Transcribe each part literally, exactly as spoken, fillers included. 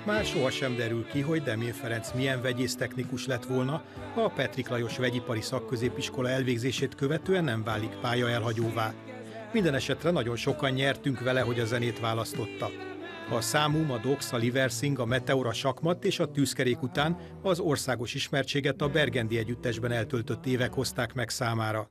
Már sohasem derül ki, hogy Demjén Ferenc milyen vegyésztechnikus lett volna, ha a Petrik Lajos Vegyipari Szakközépiskola elvégzését követően nem válik pályaelhagyóvá. Minden esetre nagyon sokan nyertünk vele, hogy a zenét választotta. A Számum, a Dox, a Liversing, a Meteor, a Sakmat és a Tűzkerék után az országos ismertséget a Bergendi együttesben eltöltött évek hozták meg számára.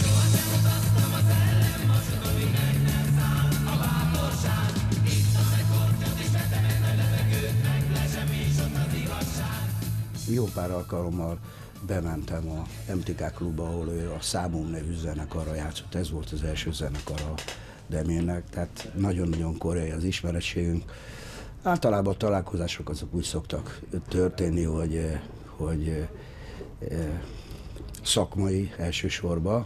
Jó pár alkalommal bementem a em té ká klubba, ahol ő a Számum nevű zenekarra játszott. Ez volt az első zenekara Demjénnek, tehát nagyon-nagyon korai az ismerettségünk. Általában a találkozások azok úgy szoktak történni, hogy, hogy szakmai elsősorban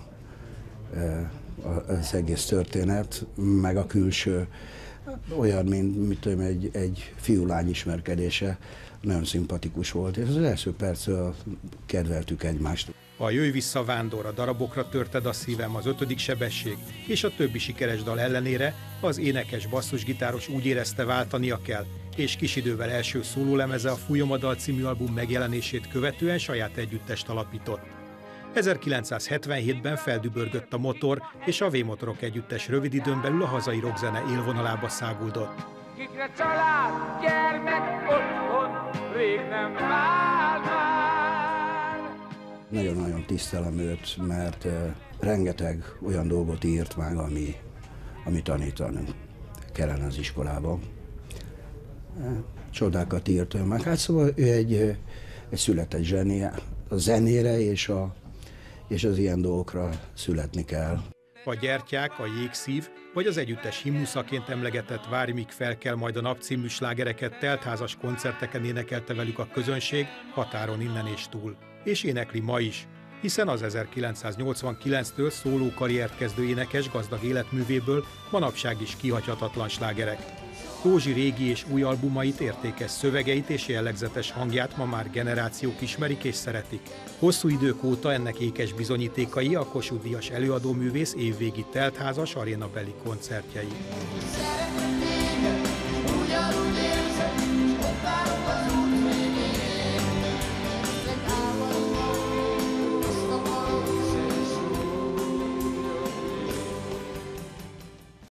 az egész történet, meg a külső olyan, mint mit tudom, egy, egy fiú-lány ismerkedése, nagyon szimpatikus volt, és az első percről kedveltük egymást. A Jöjj vissza Vándor, a Darabokra törted a szívem, az Ötödik sebesség és a többi sikeres dal ellenére az énekes basszusgitáros úgy érezte, váltania kell, és kis idővel első szólólemeze, a Fújom a dal című album megjelenését követően saját együttest alapított. ezerkilencszázhetvenhétben feldübörgött a motor, és a V-motorok együttes rövid időn belül a hazai rockzene élvonalába száguldott. Kikre család, gyermek, otthon, rég nem vár már. Nagyon-nagyon tisztelem őt, mert uh, rengeteg olyan dolgot írt meg, ami, ami tanítani kellene az iskolában. Uh, csodákat írt ő meg. Hát szóval ő egy, egy született zseni, a zenére és, a, és az ilyen dolgokra születni kell. A Gyertyák, a Jégszív, vagy az együttes himnuszaként emlegetett Várj, míg felkel majd a nap című slágereket teltházas koncerteken énekelte velük a közönség, határon innen és túl. És énekli ma is, hiszen az ezerkilencszáznyolcvankilenctől szóló karriert kezdő énekes gazdag életművéből manapság is kihagyhatatlan slágerek. Rózsi régi és új albumait, értékes szövegeit és jellegzetes hangját ma már generációk ismerik és szeretik. Hosszú idők óta ennek ékes bizonyítékai a Kossuth-díjas előadóművész évvégi teltházas arénabeli koncertjei. Szeretném téged, ugyanúgy érzed, és ott várok az